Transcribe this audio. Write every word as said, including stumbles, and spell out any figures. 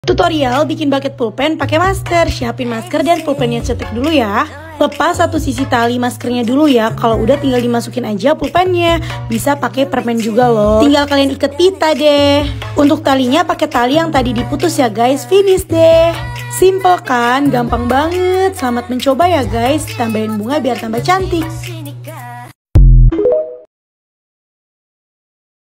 Tutorial bikin bucket pulpen pakai masker. Siapin masker dan pulpennya cetek dulu ya. Lepas satu sisi tali maskernya dulu ya. Kalau udah tinggal dimasukin aja pulpennya. Bisa pakai permen juga loh. Tinggal kalian ikat pita deh. Untuk talinya pakai tali yang tadi diputus ya guys. Finish deh. Simple kan? Gampang banget. Selamat mencoba ya guys. Tambahin bunga biar tambah cantik.